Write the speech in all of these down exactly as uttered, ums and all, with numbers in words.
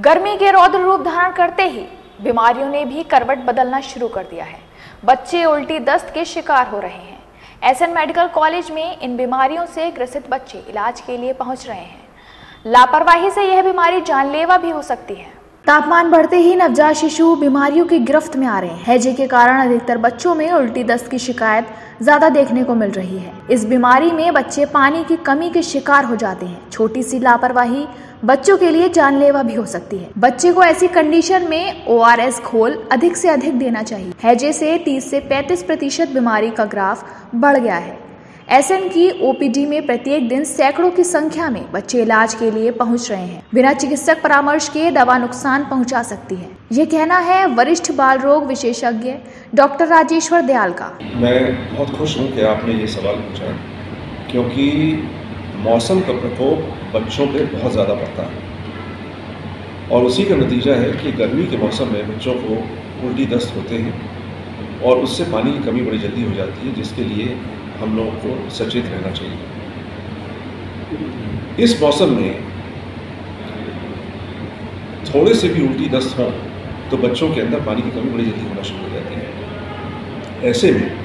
गर्मी के रौद्र रूप धारण करते ही बीमारियों ने भी करवट बदलना शुरू कर दिया है। बच्चे उल्टी दस्त के शिकार हो रहे हैं। एसएन मेडिकल कॉलेज में इन बीमारियों से ग्रसित बच्चे इलाज के लिए पहुंच रहे हैं। लापरवाही से यह बीमारी जानलेवा भी हो सकती है। तापमान बढ़ते ही नवजात शिशु बीमारियों की गिरफ्त में आ रहे हैं। हैजे के कारण अधिकतर बच्चों में उल्टी दस्त की शिकायत ज्यादा देखने को मिल रही है। इस बीमारी में बच्चे पानी की कमी के शिकार हो जाते हैं। छोटी सी लापरवाही बच्चों के लिए जानलेवा भी हो सकती है। बच्चे को ऐसी कंडीशन में ओ आर एस घोल अधिक से अधिक देना चाहिए। हैजे से तीस से पैंतीस प्रतिशत बीमारी का ग्राफ बढ़ गया है। एसएन की ओपीडी में प्रत्येक दिन सैकड़ों की संख्या में बच्चे इलाज के लिए पहुंच रहे हैं। बिना चिकित्सक परामर्श के दवा नुकसान पहुंचा सकती है, ये कहना है वरिष्ठ बाल रोग विशेषज्ञ डॉक्टर राजेश्वर दयाल का। मैं बहुत खुश हूं कि आपने ये सवाल पूछा, क्योंकि मौसम का प्रकोप बच्चों पे बहुत ज़्यादा पड़ता है और उसी का नतीजा है कि गर्मी के मौसम में बच्चों को उल्टी दस्त होते हैं और उससे पानी की कमी बड़ी जल्दी हो जाती है, जिसके लिए हम लोगों को सचेत रहना चाहिए। इस मौसम में थोड़े से भी उल्टी दस्त हों तो बच्चों के अंदर पानी की कमी बड़ी जल्दी होना शुरू हो जाती है। ऐसे में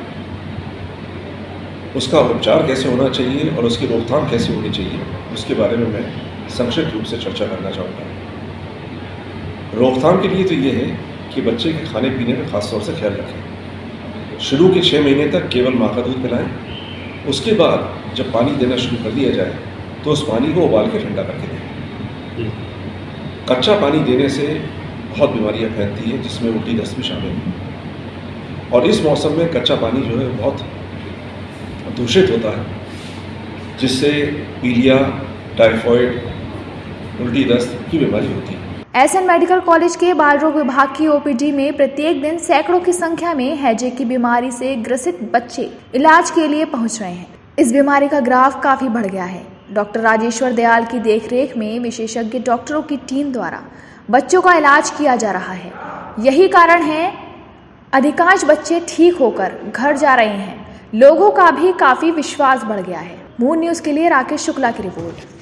उसका उपचार कैसे होना चाहिए और उसकी रोकथाम कैसे होनी चाहिए, उसके बारे में मैं संक्षिप्त रूप से चर्चा करना चाहूँगा। रोकथाम के लिए तो ये है कि बच्चे के खाने पीने में खास तौर से ख्याल रखें। शुरू के छः महीने तक केवल माँ का दूध पिलाएं। उसके बाद जब पानी देना शुरू कर दिया जाए तो उस पानी को उबाल के ठंडा करके दें। कच्चा पानी देने से बहुत बीमारियाँ फैलती हैं, जिसमें उल्टी दस्त भी शामिल है। और इस मौसम में कच्चा पानी जो है बहुत दूषित होता है, जिससे पीलिया, टाइफॉइड, उल्टी दस्त की बीमारी होती है। एसएन मेडिकल कॉलेज के बाल रोग विभाग की ओपीडी में प्रत्येक दिन सैकड़ों की संख्या में हैजे की बीमारी से ग्रसित बच्चे इलाज के लिए पहुंच रहे हैं। इस बीमारी का ग्राफ काफी बढ़ गया है। डॉक्टर राजेश्वर दयाल की देखरेख में विशेषज्ञ डॉक्टरों की टीम द्वारा बच्चों का इलाज किया जा रहा है। यही कारण है अधिकांश बच्चे ठीक होकर घर जा रहे हैं। लोगों का भी काफी विश्वास बढ़ गया है। मून न्यूज के लिए राकेश शुक्ला की रिपोर्ट।